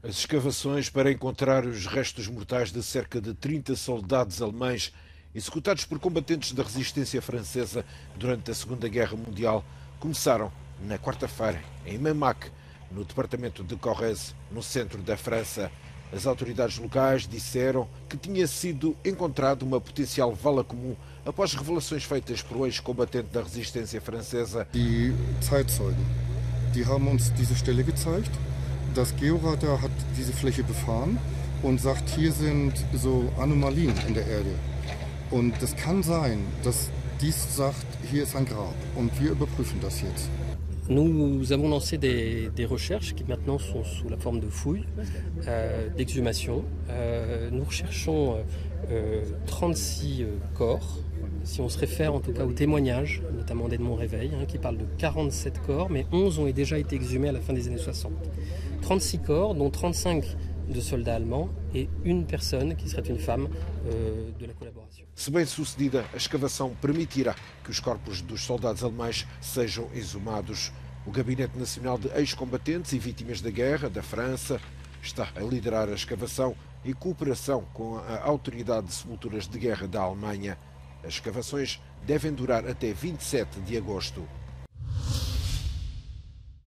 As escavações para encontrar os restos mortais de cerca de 30 soldados alemães executados por combatentes da resistência francesa durante a Segunda Guerra Mundial começaram na quarta-feira em Memac, no departamento de Corrèze, no centro da França. As autoridades locais disseram que tinha sido encontrada uma potencial vala comum após revelações feitas por um ex-combatente da resistência francesa. Die Zeitzeugen, die haben uns diese Stelle gezeigt. Das Georadar hat diese Fläche befahren und sagt, hier sind so Anomalien in der Erde. Und es kann sein, dass dies sagt, hier ist ein Grab. Und wir überprüfen das jetzt. Nous avons lancé des recherches qui maintenant sont sous la forme de fouilles, d'exhumation. Nous recherchons 36 corps. Si on se réfère en tout cas aux témoignages, notamment d'Edmond Réveil, qui parle de 47 corps, mais 11 ont déjà été exhumés à la fin des années 60. 36 corps, dont 35 de soldats allemands et une personne qui serait une femme de la collaboration. Se bem sucedida, a escavação permitirá que os corpos dos soldados alemães sejam exumados. O Gabinete Nacional de Ex-Combatentes e Vítimas da Guerra da França está a liderar a escavação em cooperação com a Autoridade de Sepulturas de Guerra da Alemanha. As escavações devem durar até 27 de agosto.